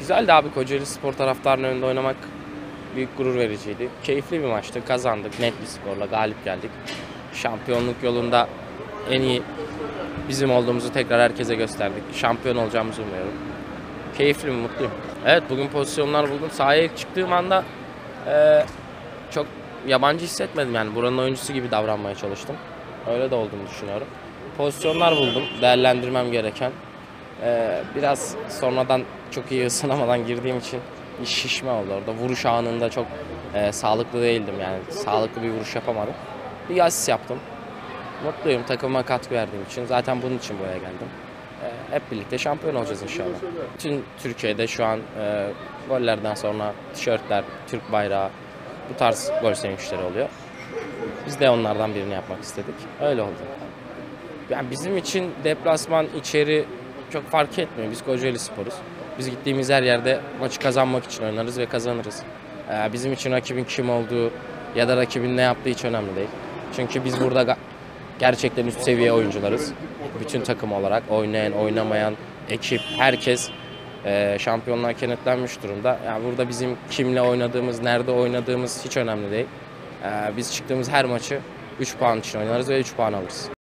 Güzeldi abi, Kocaeli Spor taraftarının önünde oynamak büyük gurur vericiydi. Keyifli bir maçtı. Kazandık. Net bir skorla galip geldik. Şampiyonluk yolunda en iyi bizim olduğumuzu tekrar herkese gösterdik. Şampiyon olacağımızı umuyorum. Keyifliyim, mutluyum. Evet, bugün pozisyonlar buldum. Sahaya ilk çıktığım anda çok yabancı hissetmedim yani. Buranın oyuncusu gibi davranmaya çalıştım. Öyle de olduğunu düşünüyorum. Pozisyonlar buldum. Değerlendirmem gereken. Biraz sonradan çok iyi ısınamadan girdiğim için bir şişme oldu orada. Vuruş anında çok sağlıklı değildim yani. Sağlıklı bir vuruş yapamadım. Bir asist yaptım. Mutluyum takıma katkı verdiğim için. Zaten bunun için buraya geldim. Hep birlikte şampiyon olacağız inşallah. Bütün Türkiye'de şu an gollerden sonra tişörtler, Türk bayrağı, bu tarz gol sevinçleri oluyor. Biz de onlardan birini yapmak istedik. Öyle oldu. Yani bizim için deplasman, içeri çok fark etmiyor. Biz Kocaeli Spor'uz. Biz gittiğimiz her yerde maçı kazanmak için oynarız ve kazanırız. Bizim için rakibin kim olduğu ya da rakibin ne yaptığı hiç önemli değil. Çünkü biz burada gerçekten üst seviye oyuncularız. Bütün takım olarak oynayan, oynamayan, ekip, herkes şampiyonluğa kenetlenmiş durumda. Yani burada bizim kimle oynadığımız, nerede oynadığımız hiç önemli değil. Biz çıktığımız her maçı 3 puan için oynarız ve 3 puan alırız.